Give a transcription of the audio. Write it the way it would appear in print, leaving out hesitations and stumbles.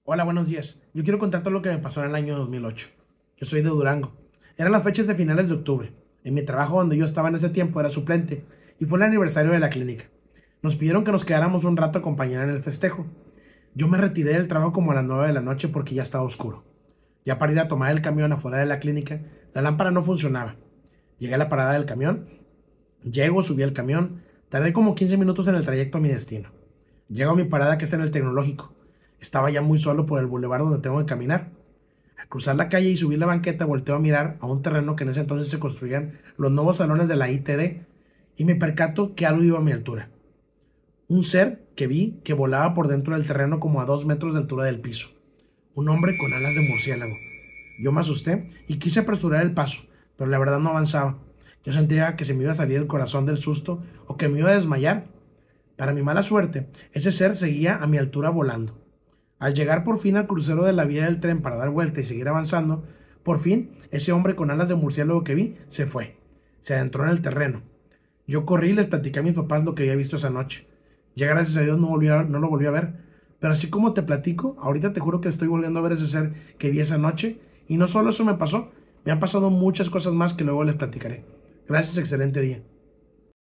Hola, buenos días. Yo quiero contarte lo que me pasó en el año 2008. Yo soy de Durango. Eran las fechas de finales de octubre. En mi trabajo donde yo estaba en ese tiempo era suplente y fue el aniversario de la clínica. Nos pidieron que nos quedáramos un rato a acompañar en el festejo. Yo me retiré del trabajo como a las 9 de la noche porque ya estaba oscuro. Ya para ir a tomar el camión afuera de la clínica, la lámpara no funcionaba. Llegué a la parada del camión, subí al camión, tardé como 15 minutos en el trayecto a mi destino. Llego a mi parada que está en el tecnológico. Estaba ya muy solo por el bulevar donde tengo que caminar. Al cruzar la calle y subir la banqueta, volteo a mirar a un terreno que en ese entonces se construían los nuevos salones de la ITD y me percato que algo iba a mi altura. Un ser que vi que volaba por dentro del terreno como a 2 metros de altura del piso. Un hombre con alas de murciélago. Yo me asusté y quise apresurar el paso, pero la verdad no avanzaba. Yo sentía que se me iba a salir el corazón del susto o que me iba a desmayar. Para mi mala suerte, ese ser seguía a mi altura volando. Al llegar por fin al crucero de la vía del tren para dar vuelta y seguir avanzando, por fin ese hombre con alas de murciélago que vi se fue. Se adentró en el terreno. Yo corrí y les platicé a mis papás lo que había visto esa noche. Ya gracias a Dios no lo volví a ver. Pero así como te platico, ahorita te juro que estoy volviendo a ver ese ser que vi esa noche. Y no solo eso me pasó, me han pasado muchas cosas más que luego les platicaré. Gracias, excelente día.